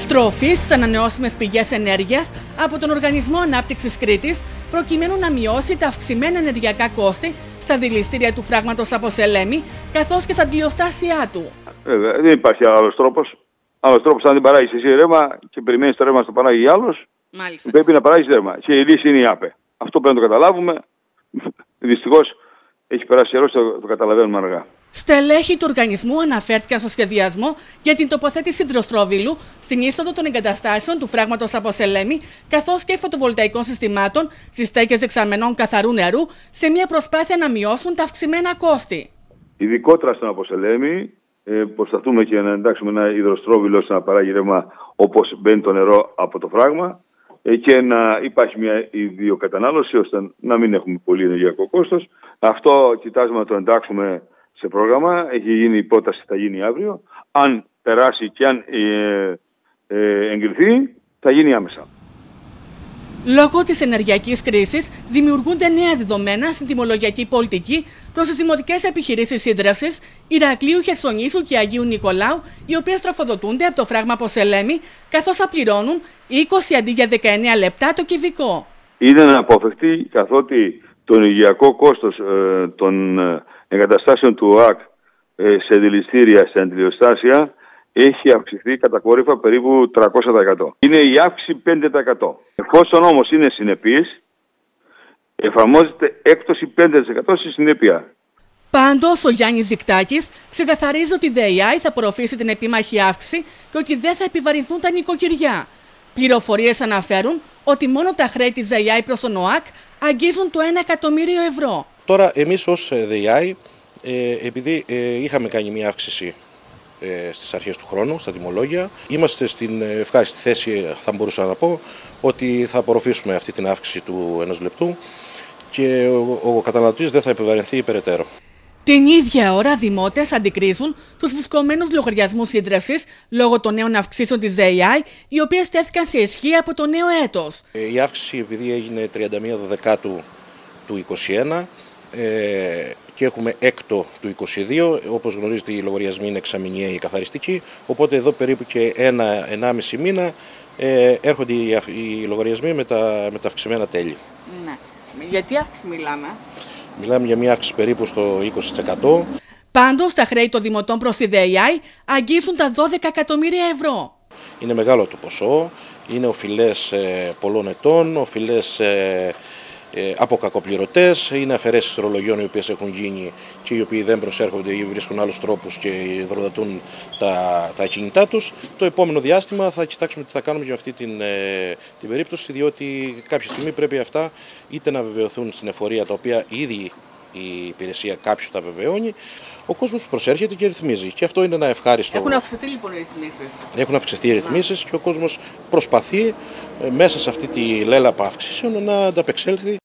στροφή στις ανανεώσιμες πηγές ενέργειας από τον Οργανισμό Ανάπτυξης Κρήτης, προκειμένου να μειώσει τα αυξημένα ενεργειακά κόστη στα δηληστήρια του φράγματος από Σελέμη, καθώς και στα αντιλιοστάσια του. Δεν υπάρχει άλλος τρόπος. Άλλος τρόπος, αν δεν παράγεις εσύ ρεύμα και περιμένεις το ρεύμα να το παράγει άλλος, πρέπει να παράγεις ρεύμα. Και η λύση είναι η ΑΠΕ. Αυτό πρέπει να το καταλάβουμε. Δυστυχώς έχει περάσει καιρός, το καταλαβαίνουμε αργά. Στελέχη του οργανισμού αναφέρθηκαν στο σχεδιασμό για την τοποθέτηση υδροστρόβιλου στην είσοδο των εγκαταστάσεων του φράγματος από Σελέμη, καθώς και φωτοβολταϊκών συστημάτων στις στέκες δεξαμενών καθαρού νερού, σε μια προσπάθεια να μειώσουν τα αυξημένα κόστη. Ειδικότερα στον Αποσελέμη, προσπαθούμε και να εντάξουμε ένα υδροστρόβιλο ώστε να παράγει ρεύμα όπως μπαίνει το νερό από το φράγμα και να υπάρχει μια ιδιοκατανάλωση ώστε να μην έχουμε πολύ ενεργειακό κόστος. Αυτό κοιτάζουμε να το εντάξουμε σε πρόγραμμα. Έχει γίνει η πρόταση, θα γίνει αύριο. Αν περάσει και αν εγκριθεί, θα γίνει άμεσα. Λόγω της ενεργειακής κρίσης, δημιουργούνται νέα δεδομένα στην τιμολογιακή πολιτική προς τις δημοτικές επιχειρήσεις ίδρευσης Ηρακλείου, Χερσονήσου και Αγίου Νικολάου, οι οποίες τροφοδοτούνται από το φράγμα από Σελέμη, καθώς θα πληρώνουν 20 αντί για 19 λεπτά το κυβικό. Είναι αναπόφευκτη, καθότι το ενεργειακό κόστος των εγκαταστάσεων του ΟΑΚ σε δηληστήρια, σε αντιλιοστάσια, έχει αυξηθεί κατακόρυφα περίπου 300%. Είναι η αύξηση 5%. Εφόσον όμως είναι συνεπής, εφαρμόζεται έκπτωση 5% στη συνέπεια. Πάντως, ο Γιάννης Δικτάκης ξεκαθαρίζει ότι η ΔΕΙΑΗ θα απορροφήσει την επίμαχη αύξηση και ότι δεν θα επιβαρυνθούν τα νοικοκυριά. Πληροφορίες αναφέρουν ότι μόνο τα χρέη της ΔΕΙΑΗ προς τον ΟΑΚ αγγίζουν το 1 εκατομμύριο ευρώ. Τώρα, εμείς ως ΔΕΙΑΗ, επειδή είχαμε κάνει μια αύξηση στις αρχές του χρόνου, στα τιμολόγια, είμαστε στην ευχάριστη θέση, θα μπορούσα να πω, ότι θα απορροφήσουμε αυτή την αύξηση του 1 λεπτού και ο καταναλωτής δεν θα επιβαρυνθεί περαιτέρω. Την ίδια ώρα, δημότες αντικρίζουν τους φουσκωμένους λογαριασμούς ίδρευσης λόγω των νέων αυξήσεων της ΔΕΙΑΗ, οι οποίες τέθηκαν σε ισχύ από το νέο έτος. Η αύξηση, επειδή έγινε 31 Δεκάτου του 2021 και έχουμε έκτο του 2022, όπως γνωρίζετε οι λογαριασμοί είναι εξαμηνιαίοι καθαριστικοί, οπότε εδώ περίπου και 1,5 μήνα έρχονται οι λογαριασμοί με τα αυξημένα τέλη. Ναι. Για τι αύξηση μιλάμε? Μιλάμε για μια αύξηση περίπου στο 20%. Πάντως, τα χρέη των δημοτών προς τη ΔΕΙΑΗ αγγίζουν τα 12 εκατομμύρια ευρώ. Είναι μεγάλο το ποσό, είναι οφειλές πολλών ετών, οφειλές από κακοπληρωτές, είναι αφαιρέσεις ρολογιών οι οποίες έχουν γίνει και οι οποίοι δεν προσέρχονται ή βρίσκουν άλλους τρόπους και υδροδοτούν τα κινητά τους. Το επόμενο διάστημα θα κοιτάξουμε τι θα κάνουμε για αυτή την περίπτωση, διότι κάποια στιγμή πρέπει αυτά είτε να βεβαιωθούν στην εφορία, τα οποία ήδη η υπηρεσία κάποιου τα βεβαιώνει, ο κόσμος προσέρχεται και ρυθμίζει. Και αυτό είναι ένα ευχάριστο. Έχουν αυξηθεί λοιπόν οι ρυθμίσεις. Έχουν αυξηθεί οι ρυθμίσεις και ο κόσμος προσπαθεί μέσα σε αυτή τη λέλαπα αυξήσεων να ανταπεξέλθει